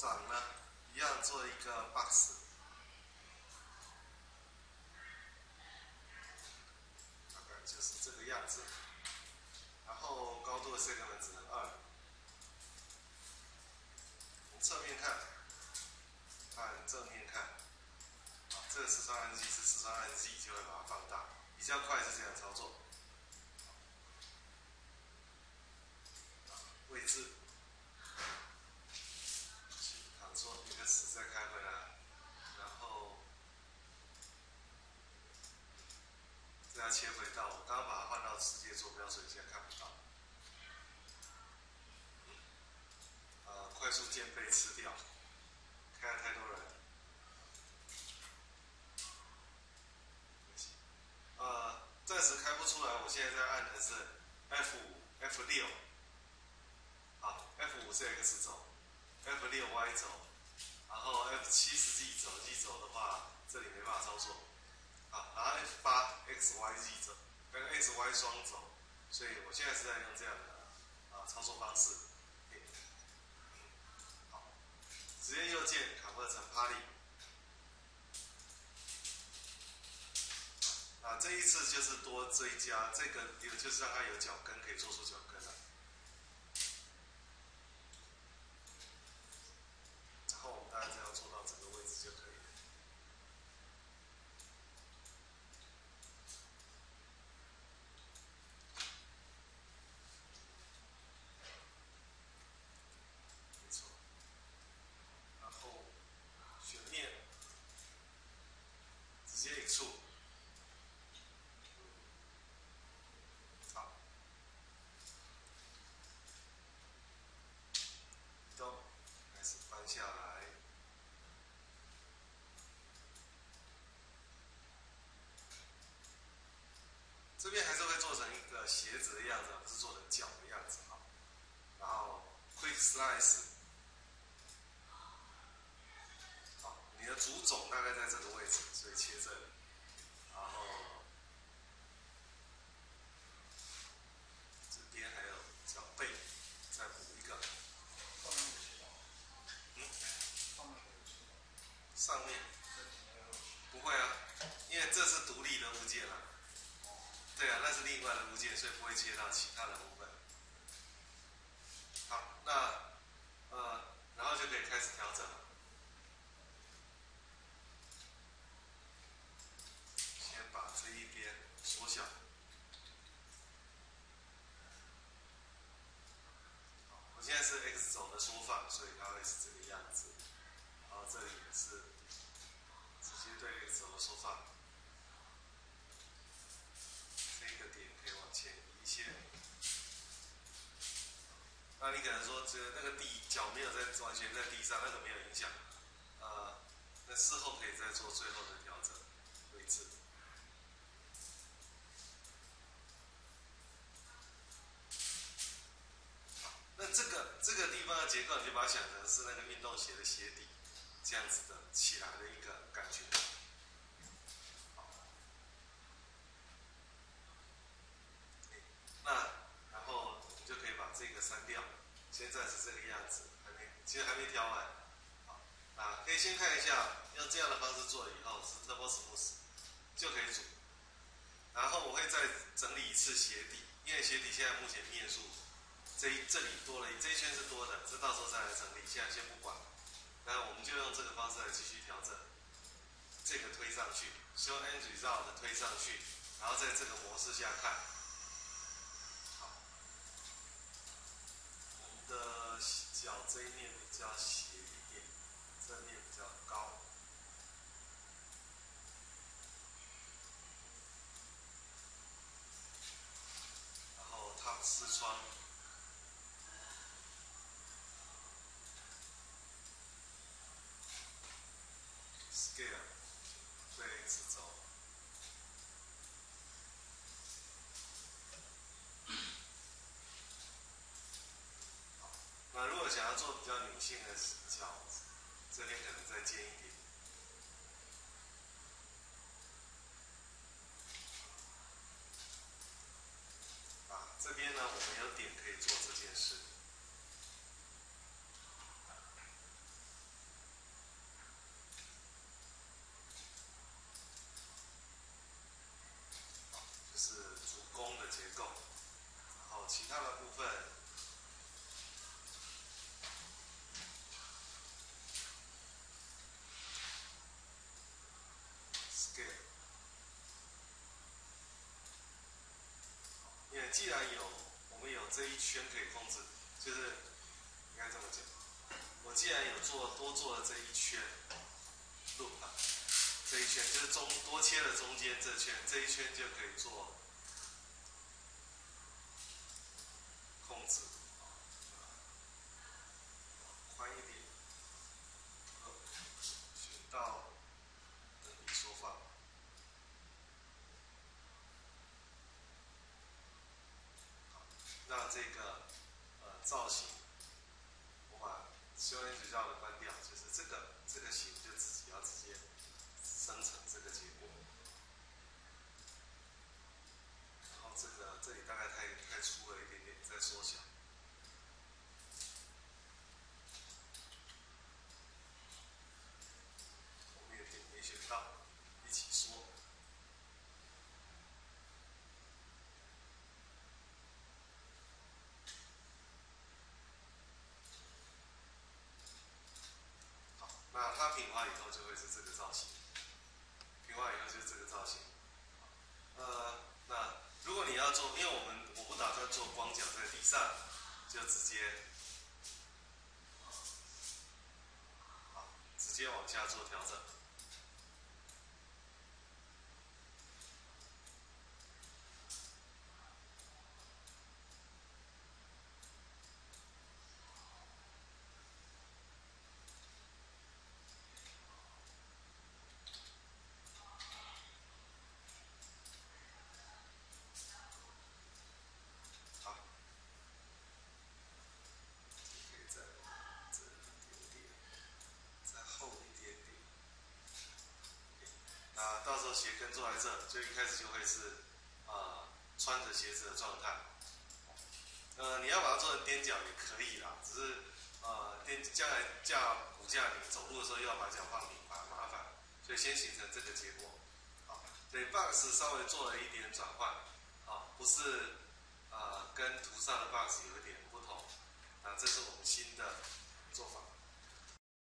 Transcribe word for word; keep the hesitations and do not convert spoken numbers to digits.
掌呢，一样做一个 box， 大概就是这个样子。然后高度的 segment 只能二。从侧面看，看正面看，啊，这个视窗按记是视窗按记就会把它放大，比较快是这样操作。位置。 说一个十再开回来，然后这样切回到我刚刚把它换到世界坐标，所以现在看不到。呃，快速键被吃掉，开了太多人。呃，暂时开不出来，我现在在按的是 F 五、F 六。好 ，F 五是 X 轴 ，F 六 Y 轴。 然后 F 七是 Z 轴 ，Z 轴的话这里没办法操作。啊，然后 F 八 X Y Z 轴，跟 X Y 双轴，所以我现在是在用这样的啊操作方式。好，直接右键 Convert 成 Poly。啊，这一次就是多追加这个，有就是让它有脚跟，可以做出脚跟了。然后我们大概只要做到这个位置就可以了。 直接一触，好，移动，开始翻下来，这边还是会做成一个鞋子的样子，不是做成脚的样子哈。然后 Quick Slice， 好，你的足肿大概在这个位置，所以切这里，然后。 这边还有脚背，再补一个。嗯，上面不会啊，因为这是独立的物件啊。对啊，那是另外的物件，所以不会切到其他的部分。好，那呃，然后就可以开始调整了。先把这一边缩小。 我现在是 X 轴的缩放，所以它会是这个样子。然后这里也是直接对 X 轴的缩放。这个点可以往前移一些。那你可能说，这个那个地脚没有在完全在地上，那个没有影响。呃，那事后可以再做最后的调整位置。 那这个这个地方的结构，你就把它想成是那个运动鞋的鞋底，这样子的起来的一个感觉。那然后我们就可以把这个删掉，现在是这个样子，还没，其实还没调完。好，啊，可以先看一下，用这样的方式做以后是 Turbo Smooth 就可以组。然后我会再整理一次鞋底，因为鞋底现在目前面数。 这一这里多了，这一圈是多的，这到时候再来整理，现在先不管。那我们就用这个方式来继续调整，这个推上去 ，Show End Result 推上去，然后在这个模式下看。好，我们的脚这一面比较斜一点，这面比较高。然后 Top 视窗。 Scale 对 X 轴，好，那如果想要做比较女性的脚，这边可能再尖一点。啊，这边呢，我们有点可以做这件事。 既然有我们有这一圈可以控制，就是应该这么讲，我既然有做多做了这一圈 loop， 这一圈就是中多切了中间这圈，这一圈就可以做控制，宽一点，选到等于缩放。让这个呃造型，我把修炼主教的关掉，就是这个这个型就自己要直接生成这个结果。然后这个这里大概太太粗了一点点，再缩小。我们也点没选到，一起缩。那它平滑以后就会是这个造型，平滑以后就是这个造型。呃，那如果你要做，因为我们我不打算做光脚在地上，就直接，好，直接往下做调整。到时候鞋跟坐在这，就一开始就会是呃穿着鞋子的状态。呃，你要把它做成踮脚也可以啦，只是呃踮将来架骨架你走路的时候又要把脚放平，麻麻烦，所以先形成这个结果。好，对 box 稍微做了一点转换，啊，不是呃跟图上的 box 有一点不同，啊，这是我们新的做法。